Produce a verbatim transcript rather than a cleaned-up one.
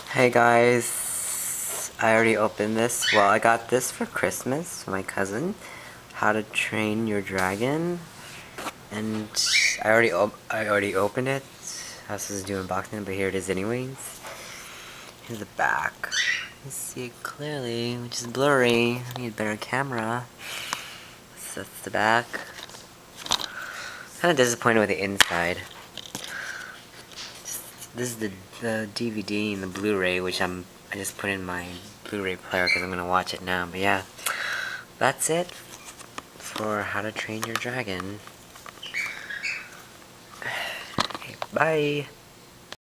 Hey guys, I already opened this. Well, I got this for Christmas from my cousin. How to Train Your Dragon, and I already op I already opened it. I was supposed to do unboxing, but here it is anyways. Here's the back. You see it clearly, which is blurry. I need a better camera. So that's the back. Kind of disappointed with the inside. This is the, the D V D and the Blu-Ray, which I'm I just put in my Blu-Ray player because I'm gonna watch it now. But yeah, that's it for How to Train Your Dragon. Okay, bye.